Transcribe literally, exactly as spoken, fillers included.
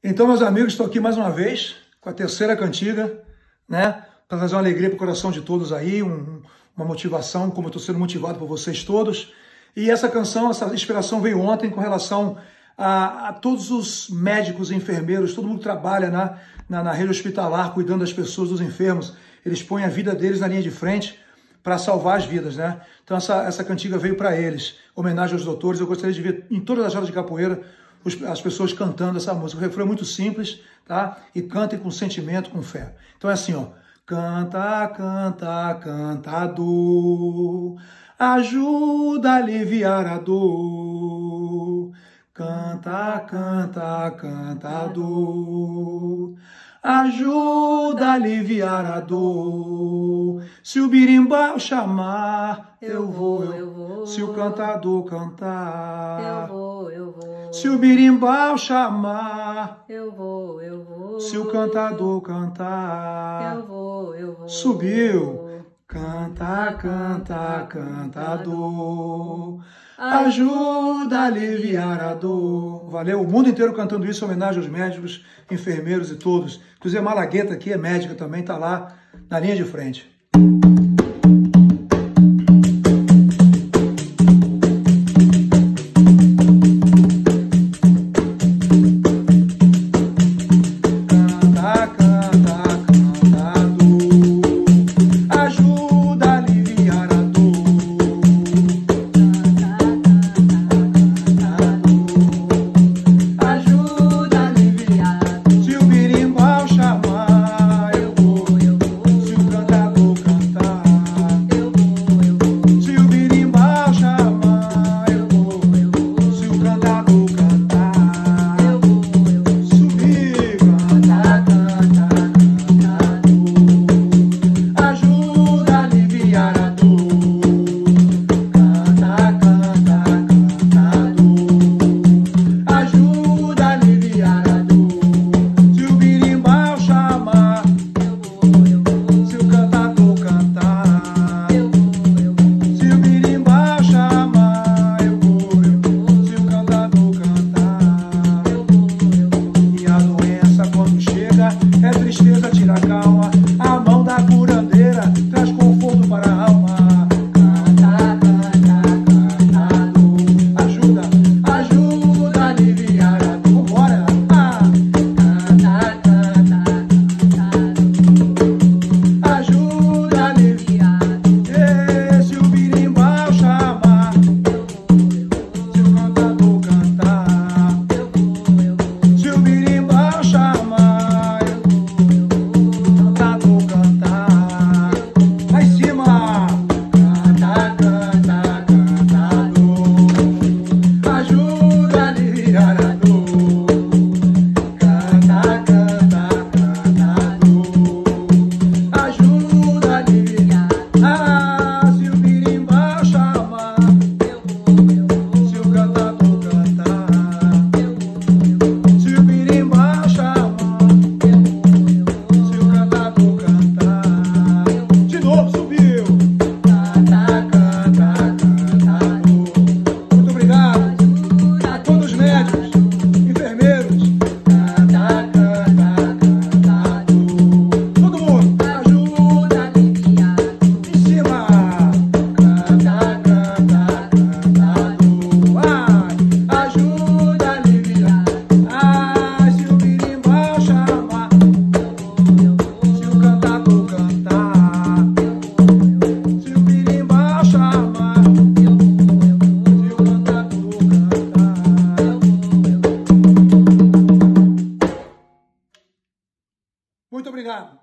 Então, meus amigos, estou aqui mais uma vez com a terceira cantiga, né? Para trazer uma alegria para o coração de todos aí, um, uma motivação, como eu estou sendo motivado por vocês todos. E essa canção, essa inspiração veio ontem com relação a, a todos os médicos e enfermeiros, todo mundo que trabalha na, na, na rede hospitalar, cuidando das pessoas, dos enfermos. Eles põem a vida deles na linha de frente para salvar as vidas, né? Então essa, essa cantiga veio para eles, homenagem aos doutores. Eu gostaria de ver em todas as rodas de capoeira as pessoas cantando essa música. O refrão é muito simples, tá? E cantem com sentimento, com fé. Então é assim, ó. Canta, canta, cantador, ajuda a aliviar a dor. Canta, canta, cantador, ajuda a aliviar a dor. Se o birimbau chamar, eu vou, eu vou. Se o cantador cantar, eu vou, eu vou. Se o birimbau chamar, eu vou, eu vou. Se o cantador cantar, eu vou, eu vou. Subiu. Canta, canta, cantador, ajuda a aliviar a dor. Valeu, o mundo inteiro cantando isso, em homenagem aos médicos, enfermeiros e todos. Inclusive a Malagueta aqui é médica também, está lá na linha de frente. É tristeza, tira a calma, a mão da curandeira traz conforto para a alma. Canta, canta, cantador, ajuda, ajuda a aliviar a dor. Bora! Ah. Canta, canta, cantador, ajuda a aliviar a dor. E se o birimbau chamar, se o cantador cantar, se o birimbau chamar, muito obrigado.